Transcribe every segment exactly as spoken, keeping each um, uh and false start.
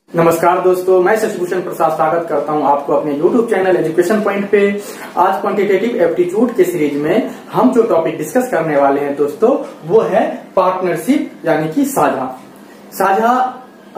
नमस्कार दोस्तों, मैं शशिभूषण प्रसाद स्वागत करता हूं आपको अपने यूट्यूब चैनल एजुकेशन पॉइंट पे। आज क्वांटिटेटिव एप्टीट्यूड के सीरीज में हम जो टॉपिक डिस्कस करने वाले हैं दोस्तों, वो है पार्टनरशिप यानी कि साझा। साझा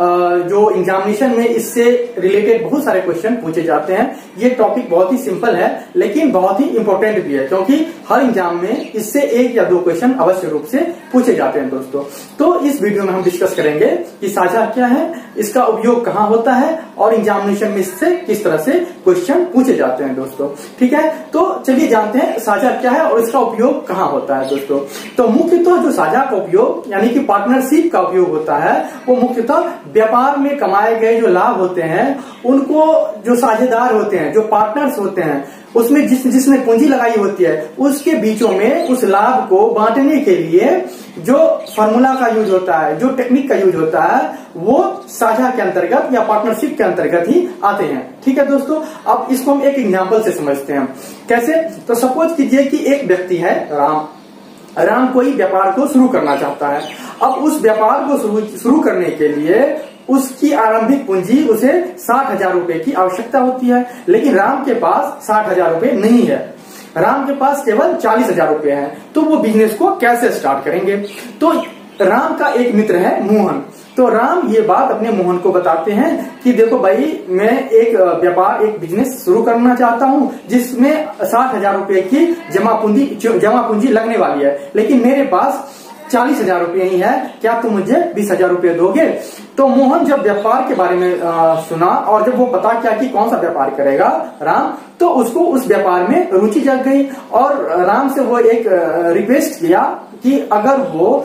जो एग्जामिनेशन में इससे रिलेटेड बहुत सारे क्वेश्चन पूछे जाते हैं। ये टॉपिक बहुत ही सिंपल है लेकिन बहुत ही इंपॉर्टेंट भी है, क्योंकि हर एग्जाम में इससे एक या दो क्वेश्चन अवश्य रूप से पूछे जाते हैं दोस्तों। तो इस वीडियो में हम डिस्कस करेंगे कि साझा क्या है, इसका उपयोग कहाँ होता है और एग्जामिनेशन में इससे किस तरह से क्वेश्चन पूछे जाते हैं दोस्तों। ठीक है, तो चलिए जानते हैं साझा क्या है और इसका उपयोग कहाँ होता है दोस्तों। तो मुख्यतः जो साझा का उपयोग यानी कि पार्टनरशिप का उपयोग होता है, वो मुख्यतः व्यापार में कमाए गए जो लाभ होते हैं उनको जो साझेदार होते हैं, जो पार्टनर्स होते हैं, उसमें जिस जिसने पूंजी लगाई होती है उसके बीचों में उस लाभ को बांटने के लिए जो फॉर्मूला का यूज होता है, जो टेक्निक का यूज होता है, वो साझा के अंतर्गत या पार्टनरशिप के अंतर्गत ही आते हैं। ठीक है दोस्तों, अब इसको हम एक एग्जांपल से समझते हैं। कैसे? तो सपोज कीजिए कि एक व्यक्ति है राम राम कोई व्यापार को शुरू करना चाहता है। अब उस व्यापार को शुरू शुरू करने के लिए उसकी आरंभिक पूंजी उसे साठ हजार रुपए की आवश्यकता होती है, लेकिन राम के पास साठ हजार रुपए नहीं है। राम के पास केवल चालीस हजार रुपए है। तो वो बिजनेस को कैसे स्टार्ट करेंगे? तो राम का एक मित्र है मोहन। तो राम ये बात अपने मोहन को बताते हैं कि देखो भाई, मैं एक व्यापार एक बिजनेस शुरू करना चाहता हूँ जिसमें साठ हजार रुपए की जमा पूंजी जमा पूंजी लगने वाली है, लेकिन मेरे पास चालीस हजार रुपये ही है। क्या तुम मुझे बीस हजार रुपये दोगे? तो मोहन जब व्यापार के बारे में आ, सुना और जब वो पता किया कि कौन सा व्यापार करेगा राम, तो उसको उस व्यापार में रुचि जग गई और राम से वो एक रिक्वेस्ट किया कि अगर वो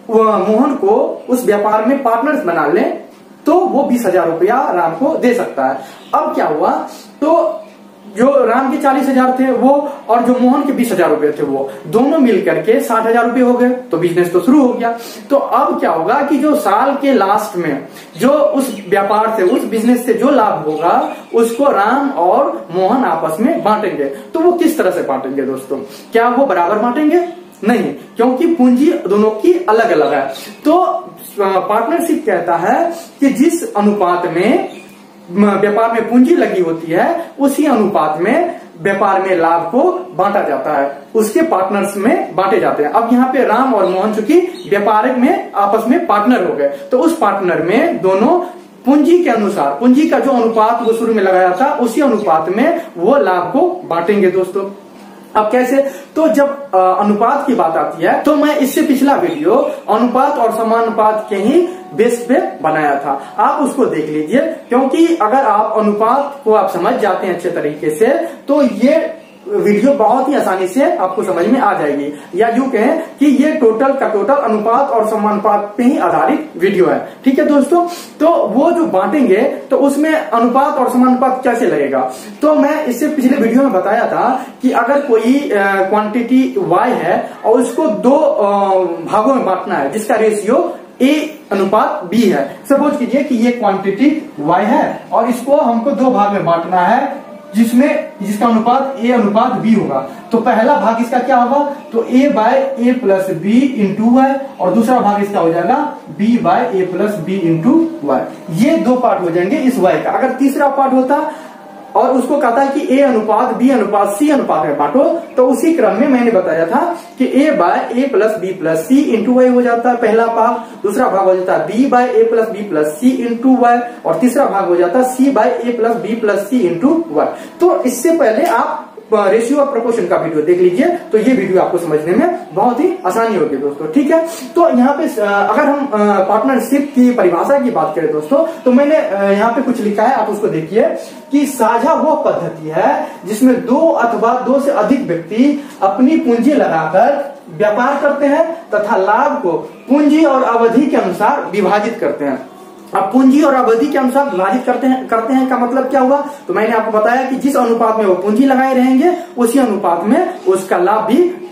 मोहन को उस व्यापार में पार्टनर्स बना ले तो वो बीस हजार रुपया राम को दे सकता है। अब क्या हुआ, तो जो राम के चालीस हजार थे वो और जो मोहन के बीस हजार रुपए थे वो दोनों मिलकर के साठ हजार रुपये हो गए। तो बिजनेस तो शुरू हो गया। तो अब क्या होगा कि जो साल के लास्ट में जो उस व्यापार से, उस बिजनेस से जो लाभ होगा उसको राम और मोहन आपस में बांटेंगे। तो वो किस तरह से बांटेंगे दोस्तों? क्या वो बराबर बांटेंगे? नहीं, क्योंकि पूंजी दोनों की अलग अलग है। तो पार्टनरशिप कहता है कि जिस अनुपात में व्यापार में पूंजी लगी होती है उसी अनुपात में व्यापार में लाभ को बांटा जाता है, उसके पार्टनर्स में बांटे जाते हैं। अब यहाँ पे राम और मोहन चूंकि व्यापारिक में आपस में पार्टनर हो गए, तो उस पार्टनर में दोनों पूंजी के अनुसार, पूंजी का जो अनुपात वो शुरू में लगाया था उसी अनुपात में वो लाभ को बांटेंगे दोस्तों। अब कैसे? तो जब अनुपात की बात आती है तो मैं इससे पिछला वीडियो अनुपात और समानुपात के ही बेस पे बनाया था, आप उसको देख लीजिए, क्योंकि अगर आप अनुपात को आप समझ जाते हैं अच्छे तरीके से तो ये वीडियो बहुत ही आसानी से आपको समझ में आ जाएगी। या यूं कहें कि ये टोटल का टोटल अनुपात और समानुपात पे ही आधारित वीडियो है। ठीक है दोस्तों, तो वो जो बांटेंगे तो उसमें अनुपात और समानुपात कैसे लगेगा? तो मैं इससे पिछले वीडियो में बताया था कि अगर कोई क्वांटिटी y है और उसको दो भागों में बांटना है जिसका रेशियो a अनुपात b है। सपोज कीजिए कि ये क्वांटिटी y है और इसको हमको दो भाग में बांटना है जिसमें जिसका अनुपात a अनुपात b होगा। तो पहला भाग इसका क्या होगा? तो a by A plus B into Y और दूसरा भाग इसका हो जाएगा b by A plus B into Y. ये दो पार्ट हो जाएंगे इस y का। अगर तीसरा पार्ट होता और उसको कहता है कि a अनुपात b अनुपात c अनुपात में बांटो, तो उसी क्रम में मैंने बताया था कि a by A plus B plus C into Y हो जाता है पहला भाग, दूसरा भाग हो जाता है b by A plus B plus C into Y और तीसरा भाग हो जाता है c by A plus B plus C into Y. तो इससे पहले आप रेशियो और प्रोपोर्शन का वीडियो देख लीजिए, तो ये वीडियो आपको समझने में बहुत ही आसानी होगी दोस्तों। ठीक है, तो यहाँ पे अगर हम पार्टनरशिप की परिभाषा की बात करें दोस्तों, तो मैंने यहाँ पे कुछ लिखा है, आप उसको देखिए कि साझा वो पद्धति है जिसमें दो अथवा दो से अधिक व्यक्ति अपनी पूंजी लगाकर व्यापार करते हैं तथा लाभ को पूंजी और अवधि के अनुसार विभाजित करते हैं। अब पूंजी और अवधि के अनुसार विभाजित करते हैं करते हैं का मतलब क्या हुआ? तो मैंने आपको बताया कि जिस अनुपात में वो पूंजी लगाए रहेंगे उसी अनुपात में उसका लाभ भी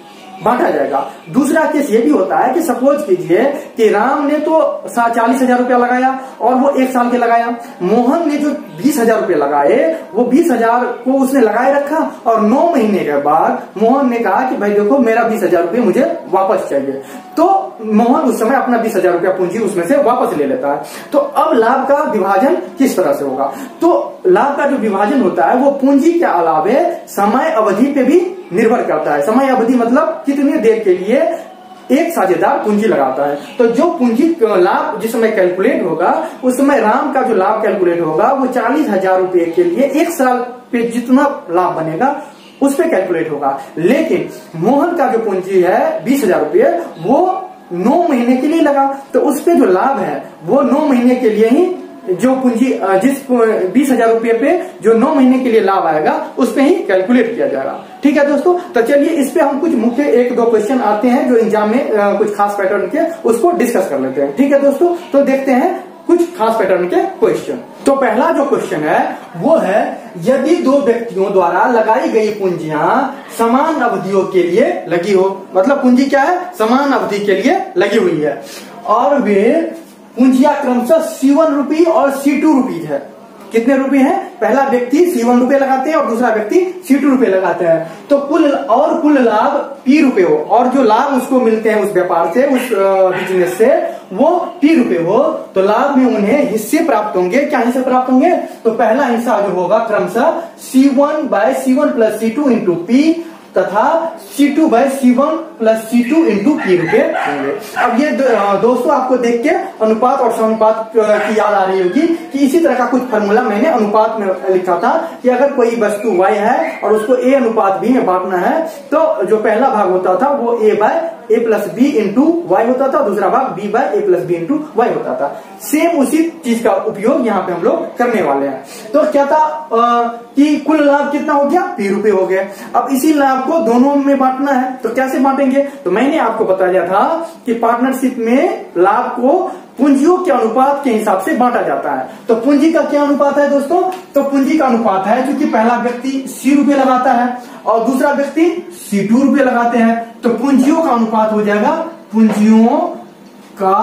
बांटा जाएगा। दूसरा केस ये भी होता है कि सपोज कीजिए कि राम ने तो चालीस हजार रुपया लगाया और वो एक साल के लगाया, मोहन ने जो बीस हजार रुपये लगाए वो बीस हजार को उसने लगाए रखा और नौ महीने के बाद मोहन ने कहा कि भाई देखो मेरा बीस हजार रुपये मुझे वापस चाहिए, तो मोहन उस समय अपना बीस हजार रुपया पूंजी उसमें से वापस ले लेता है। तो अब लाभ का विभाजन किस तरह से होगा? तो लाभ का जो विभाजन होता है वो पूंजी के अलावे समय अवधि पे भी निर्भर करता है। समय अवधि मतलब कितनी देर के लिए एक साझेदार पूंजी लगाता है। तो जो पूंजी लाभ जिस समय कैलकुलेट होगा उस समय राम का जो लाभ कैलकुलेट होगा वो चालीस हजार रुपये के लिए एक साल पे जितना लाभ बनेगा उस पे कैलकुलेट होगा। लेकिन मोहन का जो पूंजी है बीस हजार रुपये वो नौ महीने के लिए लगा, तो उस पे जो लाभ है वो नौ महीने के लिए ही जो पूंजी जिस बीस हजार रुपये पे जो नौ महीने के लिए लाभ आएगा उस पे ही कैलकुलेट किया जाएगा। ठीक है दोस्तों, तो चलिए इस पे हम कुछ मुख्य एक दो क्वेश्चन आते हैं जो एग्जाम में आ, कुछ खास पैटर्न के उसको डिस्कस कर लेते हैं। ठीक है दोस्तों, तो देखते हैं कुछ खास पैटर्न के क्वेश्चन। तो पहला जो क्वेश्चन है वो है यदि दो व्यक्तियों द्वारा लगाई गई पूंजियां समान अवधियों के लिए लगी हो, मतलब पूंजी क्या है? समान अवधि के लिए लगी हुई है और वे पूंजियां क्रमशः सी वन रुपी और सी टू रुपीज है। कितने रुपए हैं? पहला व्यक्ति सी वन रुपए लगाते हैं और दूसरा व्यक्ति सी टू रुपए लगाते हैं। तो कुल और कुल लाभ पी रुपए हो और जो लाभ उसको मिलते हैं उस व्यापार से, उस बिजनेस से, वो पी रुपए हो, तो लाभ में उन्हें हिस्से प्राप्त होंगे। क्या हिस्से प्राप्त होंगे? तो पहला हिस्सा जो होगा क्रमशः C one by C one plus C two into P तथा C two by C one plus C two into P रुपए होंगे। अब ये दोस्तों आपको देख के अनुपात और समानुपात की याद आ रही होगी कि इसी तरह का कुछ फॉर्मूला मैंने अनुपात में लिखा था कि अगर कोई वस्तु y है और उसको a अनुपात b में बांटना है तो जो पहला भाग होता था वो a by A plus B into Y होता था, दूसरा भाग B by A plus B into Y होता था। सेम उसी चीज का उपयोग यहाँ पे हम लोग करने वाले हैं। तो क्या था आ, कि कुल लाभ कितना हो गया? पी रुपए हो गए। अब इसी लाभ को दोनों में बांटना है, तो कैसे बांटेंगे? तो मैंने आपको बताया था कि पार्टनरशिप में लाभ को पूंजियों के अनुपात के हिसाब से बांटा जाता है। तो पूंजी का क्या अनुपात है दोस्तों? तो पूंजी का अनुपात है क्योंकि पहला व्यक्ति सी रुपए लगाता है और दूसरा व्यक्ति सी टू रुपए लगाते हैं, तो पूंजियों का अनुपात हो जाएगा, पूंजियों का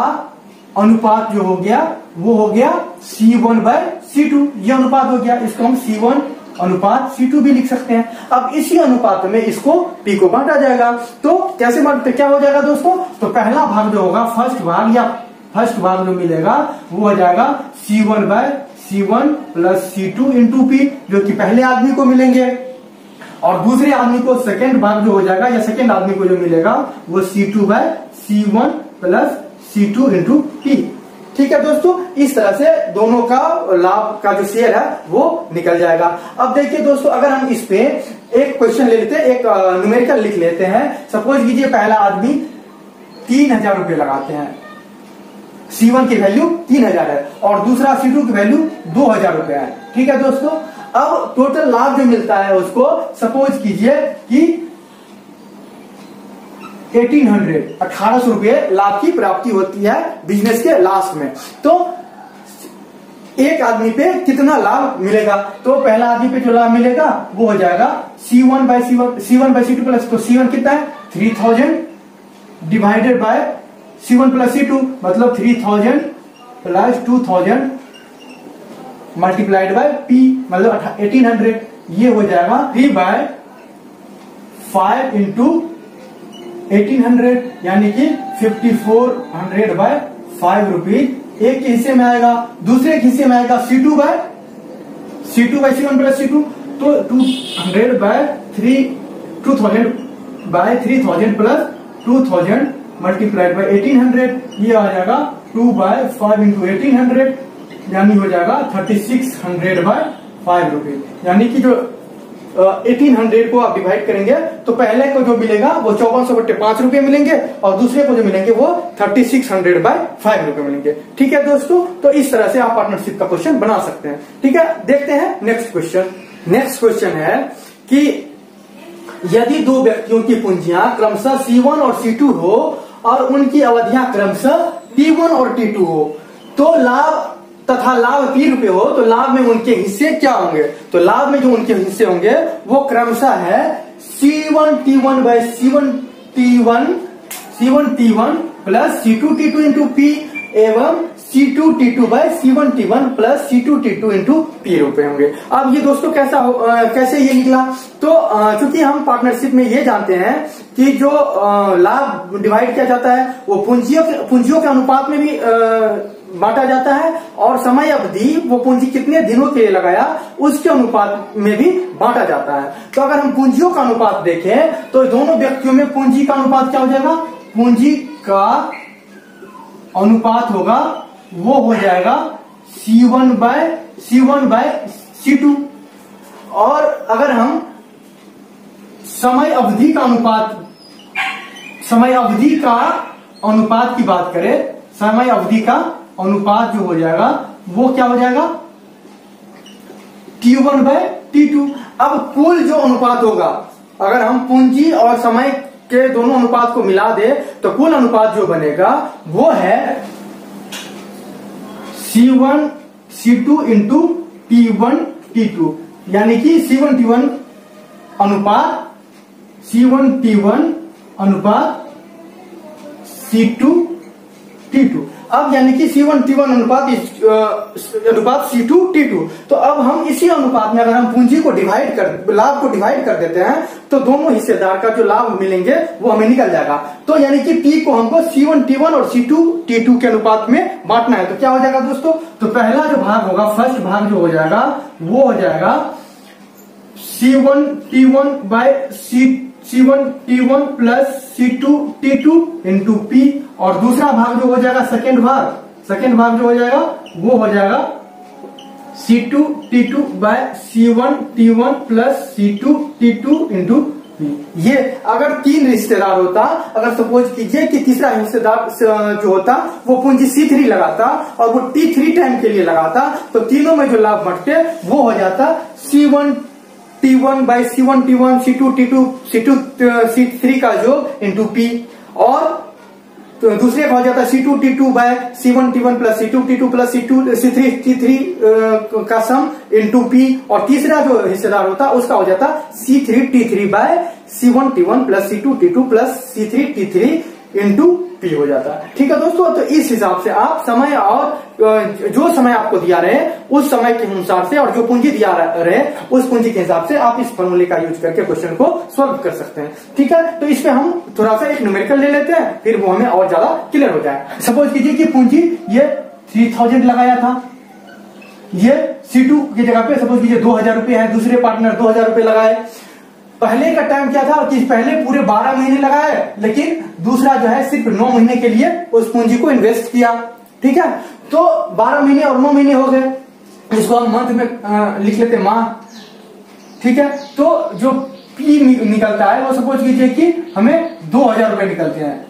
अनुपात जो हो गया वो हो गया C one by C two. ये अनुपात हो गया, इसको हम सी वन अनुपात सी टू भी लिख सकते हैं। अब इसी अनुपात में इसको पी को बांटा जाएगा। तो कैसे बांटते? क्या हो जाएगा दोस्तों? तो पहला भाग जो होगा, फर्स्ट भाग या फर्स्ट भाग जो मिलेगा वो हो जाएगा C one by C one plus C two into P, जो कि पहले आदमी को मिलेंगे, और दूसरे आदमी को सेकेंड भाग जो हो जाएगा या सेकेंड आदमी को जो मिलेगा वो C two by C one plus C two into P. ठीक है दोस्तों, इस तरह से दोनों का लाभ का जो शेयर है वो निकल जाएगा। अब देखिए दोस्तों, अगर हम इस पे एक क्वेश्चन ले लेते हैं, एक न्यूमेरिकल लिख लेते हैं। सपोज कीजिए पहला आदमी तीन हजार रुपये लगाते हैं, सी वन की वैल्यू तीन हजार है और दूसरा सी टू की वैल्यू दो हजार रुपए है। ठीक है दोस्तों, अब टोटल लाभ जो मिलता है उसको सपोज कीजिए कि अठारह अठारह सौ रुपये लाभ की प्राप्ति होती है बिजनेस के लास्ट में। तो एक आदमी पे कितना लाभ मिलेगा? तो पहला आदमी पे जो लाभ मिलेगा वो हो जाएगा C one by C one C one by C two plus, तो सी वन कितना है? Three thousand divided by C one plus C two, मतलब three thousand plus two thousand multiplied by P, मतलब एटीन हंड्रेड। ये हो जाएगा three by five into eighteen hundred, यानी कि fifty four hundred by five rupees एक के हिस्से में आएगा। दूसरे के हिस्से में आएगा C two by C two by C one plus C two, तो two hundred by three two thousand by three thousand plus two thousand multiplied by eighteen hundred. ये आ जाएगा two by five into eighteen hundred, यानी हो जाएगा thirty six hundred by five rupees. यानी कि जो एटीन हंड्रेड को आप डिवाइड करेंगे तो पहले को जो मिलेगा वो चौवन सौ बट्टे पांच रुपए मिलेंगे और दूसरे को जो मिलेंगे वो thirty six hundred by five रुपए मिलेंगे। ठीक है दोस्तों, तो इस तरह से आप पार्टनरशिप का क्वेश्चन बना सकते हैं। ठीक है, देखते हैं नेक्स्ट क्वेश्चन। नेक्स्ट क्वेश्चन है कि यदि दो व्यक्तियों की पूंजियां क्रमशः सी वन और सी टू हो और उनकी अवधियां क्रमशः टी वन और टी टू हो, तो लाभ तथा लाभ पी रुपए हो, तो लाभ में उनके हिस्से क्या होंगे? तो लाभ में जो उनके हिस्से होंगे वो क्रमशः है C one T one by C one T one C one T one plus C two T two into P एवं C two T two by C one T one plus C two T two into P रुपए होंगे। अब ये दोस्तों कैसा हो, आ, कैसे ये निकला? तो चूंकि हम पार्टनरशिप में ये जानते हैं कि जो लाभ डिवाइड किया जाता है वो पूंजियों के पूंजियों के अनुपात में भी बांटा जाता है और समय अवधि वो पूंजी कितने दिनों के लिए लगाया उसके अनुपात में भी बांटा जाता है। तो अगर हम पूंजियों का अनुपात देखें तो दोनों व्यक्तियों में पूंजी का अनुपात क्या हो जाएगा? पूंजी का अनुपात होगा वो हो जाएगा C one by C one by C two. और अगर हम समय अवधि का अनुपात समय अवधि का अनुपात की बात करें, समय अवधि का अनुपात जो हो जाएगा वो क्या हो जाएगा? T one by T two. अब कुल जो अनुपात होगा, अगर हम पूंजी और समय के दोनों अनुपात को मिला दे तो कुल अनुपात जो बनेगा वो है C one C two into T one T two, यानी कि सी वन टी वन अनुपात सी वन टी वन अनुपात सी टू टी टू। अब यानी कि सी वन टी वन अनुपात अनुपात सी टू टी टू। तो अब हम इसी अनुपात में अगर हम पूंजी को डिवाइड कर लाभ को डिवाइड कर देते हैं तो दोनों हिस्सेदार का जो लाभ मिलेंगे वो हमें निकल जाएगा। तो यानी कि टी को हमको सी वन टी वन और सी टू टी टू के अनुपात में बांटना है। तो क्या हो जाएगा दोस्तों? तो पहला जो भाग होगा, फर्स्ट भाग जो हो जाएगा वो हो जाएगा C one T one by C C one T one plus C two T two into P. और दूसरा भाग जो हो जाएगा, सेकेंड भाग सेकेंड भाग जो हो जाएगा वो हो जाएगा C two T two by C one T one plus C two T two into P. ये अगर तीन रिश्तेदार होता, अगर सपोज कीजिए कि तीसरा हिस्सेदार जो होता वो पूंजी सी थ्री लगाता और वो टी थ्री टाइम के लिए लगाता, तो तीनों में जो लाभ बंटते वो हो जाता C one T one by C one T one C two T two C two C three का योग इंटू पी। और तो दूसरे का हो जाता है C two T two by C one T one plus C two T two plus C two C three T three का सम इंटू पी। और तीसरा जो हिस्सेदार होता उसका हो जाता C three T three by C one T one plus C two T two plus C three T three into P हो जाता है। ठीक है दोस्तों, तो इस हिसाब से आप समय और जो समय आपको दिया रहे उस समय के अनुसार से और जो पूंजी दिया रहे उस पूंजी के हिसाब से आप इस फॉर्मूले का यूज करके क्वेश्चन को सॉल्व कर सकते हैं। ठीक है, तो इस पे हम थोड़ा सा एक न्यूमेरिकल ले लेते हैं, फिर वो हमें और ज्यादा क्लियर हो जाए। सपोज कीजिए कि पूंजी ये थ्री थाउजेंड लगाया था, ये सी टू की जगह पे सपोज कीजिए दो हजार रुपये है, दूसरे पार्टनर दो हजार रुपये लगाए। पहले का टाइम क्या था कि पहले पूरे बारह महीने लगाए, लेकिन दूसरा जो है सिर्फ नौ महीने के लिए उस पूंजी को इन्वेस्ट किया। ठीक है, तो बारह महीने और नौ महीने हो गए, इसको हम मंथ में आ, लिख लेते माह। ठीक है, तो जो पी निकलता है वो सपोज कीजिए कि हमें दो हजार रुपए निकलते हैं,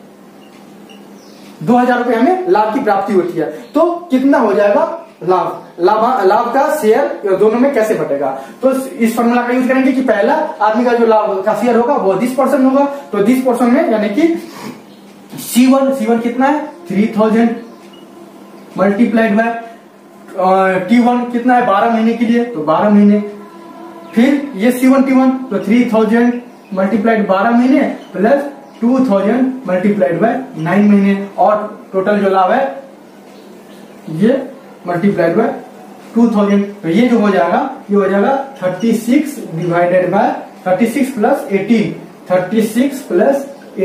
दो हजार रुपए हमें लाभ की प्राप्ति होती है। तो कितना हो जाएगा लाभ लाभ लाभ का शेयर दोनों में कैसे बटेगा? तो इस फॉर्मूला का यूज करेंगे कि पहला आदमी का जो लाभ का शेयर होगा वो बीस परसेंट होगा। तो बीस परसेंट में यानी कि सी वन सी वन कितना है three thousand multiplied by T one कितना है बारह महीने के लिए, तो बारह महीने। फिर ये सी वन टी वन तो थ्री थाउजेंड मल्टीप्लाइड बारह महीने plus two thousand multiplied by nine महीने। और टोटल जो लाभ है ये मल्टीप्लाइड बाय टू थाउजेंड, तो ये जो हो जाएगा ये हो जाएगा thirty six divided by thirty six plus eighteen thirty six plus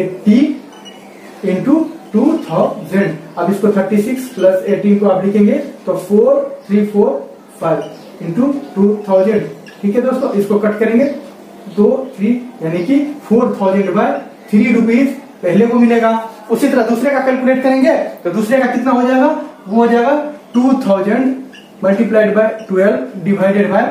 eighteen into two thousand. अब इसको थर्टी सिक्स प्लस एटीन को आप लिखेंगे तो four three four five into two thousand. ठीक है दोस्तों, इसको कट करेंगे दो थ्री यानी कि four thousand by three rupees पहले को मिलेगा। उसी तरह दूसरे का कैलकुलेट करेंगे तो दूसरे का कितना हो जाएगा, वो हो जाएगा two thousand multiplied by twelve divided by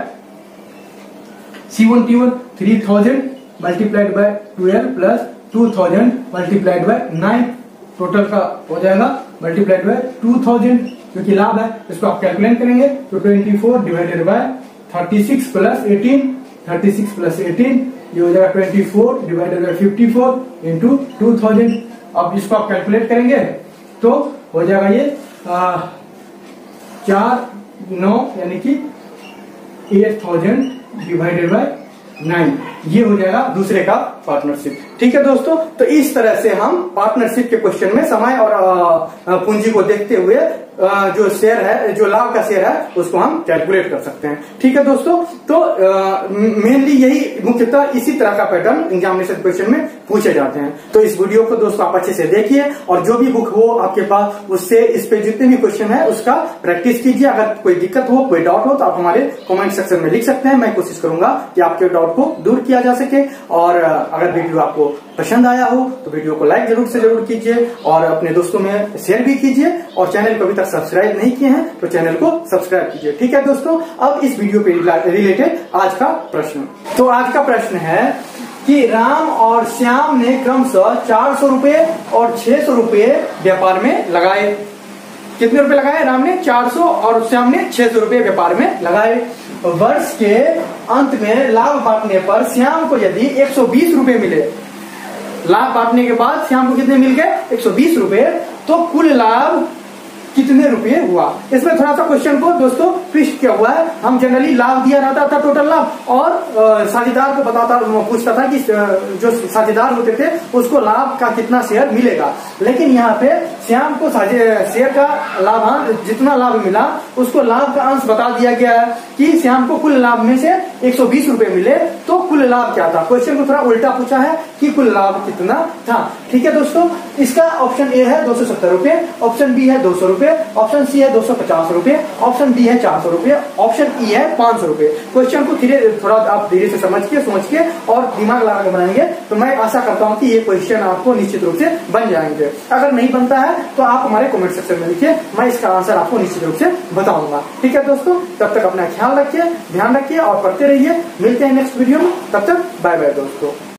C one T one three thousand multiplied by twelve plus two thousand multiplied by nine. Total का हो जाएगा मल्टीप्लाइड बाय टू थाउजेंड, क्योंकि लाभ है इसको आप कैलकुलेट करेंगे तो twenty four divided by thirty six plus eighteen thirty six plus eighteen ये हो जाएगा twenty four divided by fifty four into two thousand. अब इसको आप कैलकुलेट करेंगे तो हो जाएगा ये आ, चार नौ यानी कि eight thousand divided by nine. ये हो जाएगा दूसरे का पार्टनरशिप। ठीक है दोस्तों, तो इस तरह से हम पार्टनरशिप के क्वेश्चन में समय और पूंजी को देखते हुए जो शेयर है, जो लाभ का शेयर है, उसको हम कैलकुलेट कर सकते हैं। ठीक है दोस्तों, तो मेनली यही मुख्यतः इसी तरह का पैटर्न एग्जामिनेशन क्वेश्चन में पूछे जाते हैं। तो इस वीडियो को दोस्तों आप अच्छे से देखिए और जो भी बुक हो आपके पास, उससे इस पे जितने भी क्वेश्चन है उसका प्रैक्टिस कीजिए। अगर कोई दिक्कत हो, कोई डाउट हो, तो आप हमारे कमेंट सेक्शन में लिख सकते हैं। मैं कोशिश करूंगा कि आपके डाउट को दूर किया जा सके। और अगर वीडियो आपको पसंद आया हो तो वीडियो को लाइक जरूर से जरूर कीजिए और अपने दोस्तों में शेयर भी कीजिए। और चैनल को अभी तक सब्सक्राइब नहीं किए हैं तो चैनल को सब्सक्राइब कीजिए। ठीक है दोस्तों, अब इस वीडियो पे रिलेटेड आज का प्रश्न। तो आज का प्रश्न है कि राम और श्याम ने क्रमशः चार सौ रुपये और छह सौ रुपये व्यापार में लगाए। कितने रुपए लगाए? राम ने चार सौ और श्याम ने छह सौ रुपये व्यापार में लगाए। वर्ष के अंत में लाभ बांटने पर श्याम को यदि एक सौ बीस रुपये मिले, लाभ बांटने के बाद श्याम को कितने मिल गए? एक सौ बीस रुपये। तो कुल लाभ कितने रुपये हुआ? इसमें थोड़ा सा क्वेश्चन को दोस्तों ट्विस्ट किया हुआ है। हम जनरली लाभ दिया रहता था, टोटल लाभ, और साझेदार को बताता पूछता था कि जो साझेदार होते थे उसको लाभ का कितना शेयर मिलेगा। लेकिन यहाँ पे श्याम को शेयर का लाभ, जितना लाभ मिला उसको लाभ का अंश बता दिया गया है कि श्याम को कुल लाभ में से एक सौ बीस रुपये मिले। तो कुल लाभ क्या था? क्वेश्चन को थोड़ा उल्टा पूछा है कि कुल लाभ कितना था। ठीक है दोस्तों, इसका ऑप्शन ए है दो सौ सत्तर रुपये, ऑप्शन बी है दो सौ रुपये, ऑप्शन सी है दो सौ पचास रुपये, ऑप्शन डी है चार सौ रुपये, ऑप्शन ई है पांच सौ रुपये। क्वेश्चन को धीरे थोड़ा आप धीरे से समझ के समझ के और दिमाग लगा के बनाएंगे तो मैं आशा करता हूं कि ये क्वेश्चन आपको निश्चित रूप से बन जाएंगे। अगर नहीं बनता है तो आप हमारे कमेंट सेक्शन में लिखिए, मैं इसका आंसर आपको निश्चित रूप से बताऊंगा। ठीक है दोस्तों, तब तक अपना ख्याल रखिए, ध्यान रखिए और पढ़ते रहिए। मिलते हैं नेक्स्ट वीडियो में, तब तक बाय बाय दोस्तों।